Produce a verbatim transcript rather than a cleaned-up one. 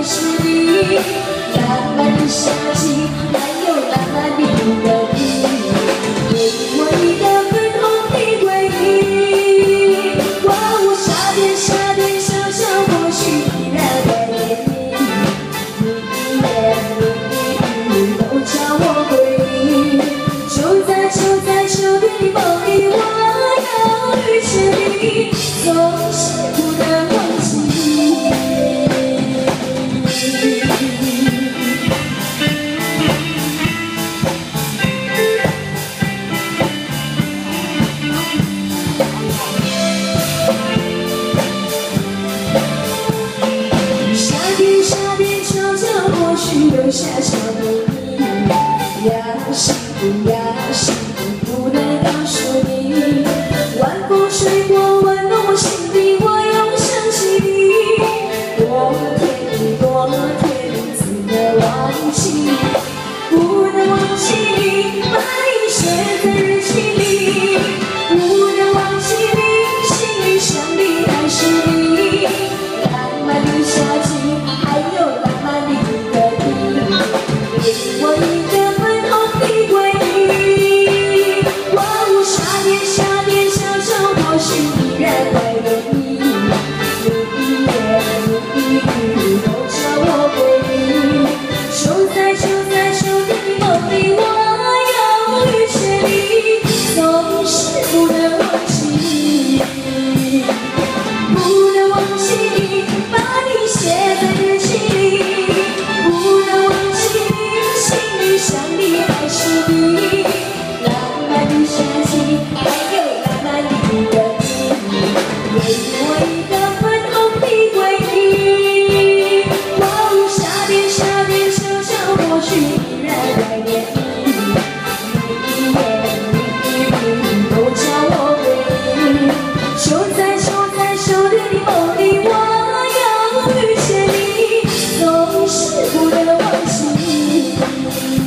是你，浪漫的夏季，还有浪漫的歌曲，给我一个粉红的回忆。哇哦，夏天夏天悄悄过去，依然怀念你，你也你都叫我回忆。就在就在秋天的梦里，我要遇见你，总是不能忘记。 留下小秘密，要幸福要幸福，不能告诉你。晚风吹过，温暖我心底，我又想起你。多甜蜜，多甜蜜，怎么忘记？不能忘记你，把你写在日记里。不能忘记你，心里想的还是你。浪漫的夏季，还有浪漫的歌。 给我一个粉红的回忆，哇哦，夏天夏天悄悄过去，依然怀念你，你也你都叫我回忆。就在就在秋天的梦里，我要遇见你，总是不能忘记，不能忘记你，把你写在日记里，不能忘记。 想你还是你，浪漫的夏季，还有浪漫的歌曲，给我一个粉红的回忆。哇哦，夏天夏天悄悄过去，依然怀念你，你也你都叫我回忆。就在就在秋天的梦里，我要遇见你，总是不能忘记。